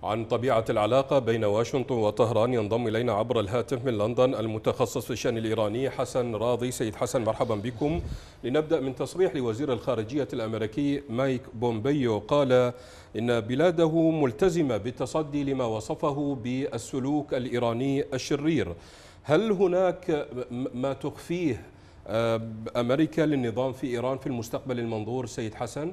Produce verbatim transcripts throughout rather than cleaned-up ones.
عن طبيعة العلاقة بين واشنطن وطهران ينضم إلينا عبر الهاتف من لندن المتخصص في الشأن الإيراني حسن راضي. سيد حسن، مرحبا بكم. لنبدأ من تصريح لوزير الخارجية الأمريكي مايك بومبيو، قال إن بلاده ملتزمة بالتصدي لما وصفه بالسلوك الإيراني الشرير. هل هناك ما تخفيه أمريكا للنظام في إيران في المستقبل المنظور سيد حسن؟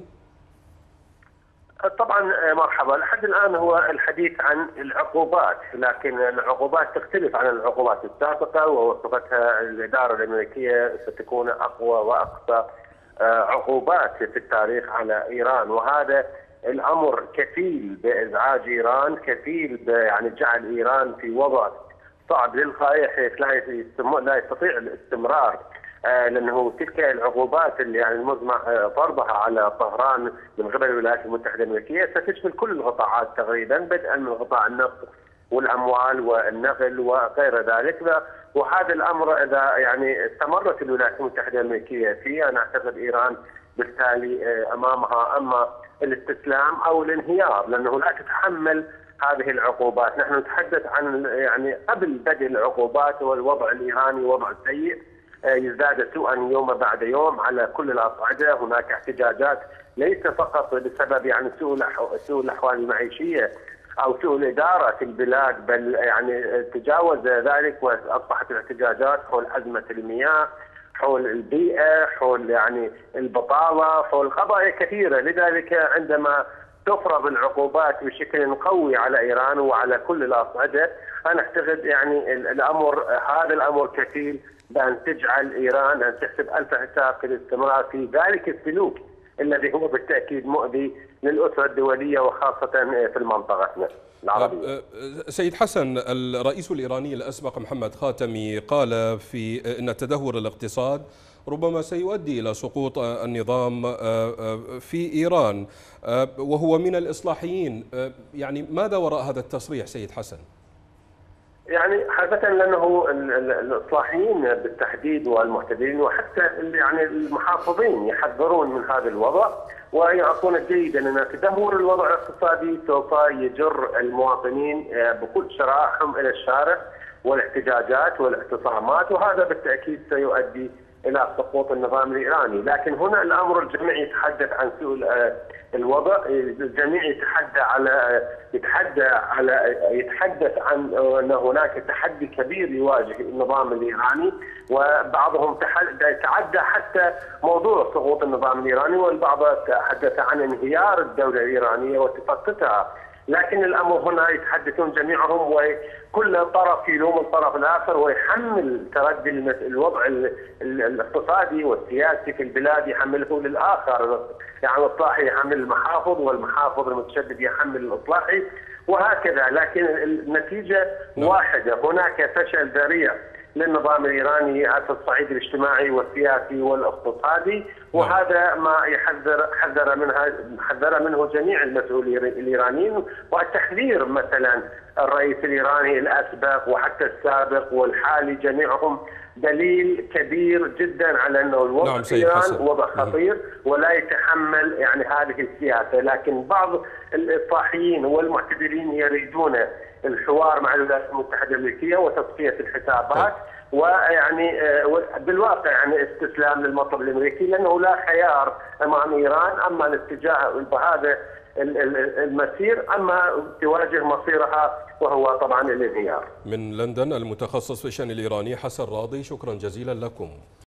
طبعا مرحبا. لحد الآن هو الحديث عن العقوبات، لكن العقوبات تختلف عن العقوبات السابقة، ووصفتها الإدارة الأمريكية ستكون أقوى وأقصى عقوبات في التاريخ على إيران، وهذا الأمر كفيل بإزعاج إيران، كفيل يعني جعل إيران في وضع صعب للغاية حيث لا يستطيع الاستمرار، لأنه تلك العقوبات اللي يعني المزمع فرضها على طهران من قبل الولايات المتحدة الأمريكية ستشمل كل القطاعات تقريبا، بدءا من قطاع النفط والأموال والنقل وغير ذلك. وهذا الأمر إذا يعني استمرت الولايات المتحدة الأمريكية فيه، أنا أعتقد إيران بالتالي أمامها أما الاستسلام أو الانهيار، لأنه لا تتحمل هذه العقوبات. نحن نتحدث عن يعني قبل بدء العقوبات والوضع الإيراني وضع سيء يزداد سوءا يوم بعد يوم على كل الأصعدة. هناك احتجاجات ليس فقط بسبب يعني سوء سوء الأحوال المعيشية أو سوء الإدارة في البلاد، بل يعني تجاوز ذلك وأصبحت الاحتجاجات حول أزمة المياه، حول البيئة، حول يعني البطالة، حول قضايا كثيرة. لذلك عندما تفرض العقوبات بشكل قوي على إيران وعلى كل الأصعدة، أنا أعتقد يعني الأمر هذا الأمر كفيل بأن تجعل إيران أن تحسب ألف حساب في الاستمرار في ذلك السلوك الذي هو بالتأكيد مؤذي للأسرة الدولية وخاصة في المنطقة العربية. سيد حسن، الرئيس الإيراني الأسبق محمد خاتمي قال في أن تدهور الاقتصاد ربما سيؤدي إلى سقوط النظام في إيران، وهو من الإصلاحيين. يعني ماذا وراء هذا التصريح سيد حسن؟ يعني حقيقة لأنه الإصلاحيين بالتحديد والمعتدلين وحتى يعني المحافظين يحذرون من هذا الوضع، ويعرفون جيدا أن تدهور الوضع الاقتصادي سوف يجر المواطنين بكل شرائحهم إلى الشارع والاحتجاجات والاعتصامات، وهذا بالتأكيد سيؤدي إلى سقوط النظام الإيراني. لكن هنا الأمر الجميع يتحدث عن سوء الوضع، الجميع يتحدث على يتحدث على يتحدث عن أن هناك تحدي كبير يواجه النظام الإيراني، وبعضهم يتعدى حتى موضوع سقوط النظام الإيراني، والبعض تحدث عن انهيار الدولة الإيرانية وتفتتها. لكن الأمر هنا يتحدثون جميعهم وكل طرف يلوم الطرف الآخر ويحمل تردي الوضع الاقتصادي والسياسي في البلاد، يحمله للآخر. يعني الإصلاحي يحمل المحافظ، والمحافظ المتشدد يحمل الإصلاحي، وهكذا. لكن النتيجة واحدة، هناك فشل ذريع للنظام الإيراني على الصعيد الاجتماعي والسياسي والاقتصادي، وهذا ما يحذر حذر منها حذر منه جميع المسؤولين الإيرانيين. والتحذير مثلا الرئيس الإيراني الأسبق وحتى السابق والحالي جميعهم دليل كبير جدا على أنه الوضع نعم في إيران وضع خطير ولا يتحمل يعني هذه السياسة. لكن بعض الإصلاحيين والمعتدلين يريدون الحوار مع الولايات المتحدة الأمريكية وتصفية الحسابات، ويعني بالواقع يعني استسلام للمطلب الأمريكي، لأنه لا خيار أمام إيران أما الاتجاه بهذا المسير أما تواجه مصيرها وهو طبعا الانهيار. من لندن المتخصص في الشأن الإيراني حسن راضي، شكرا جزيلا لكم.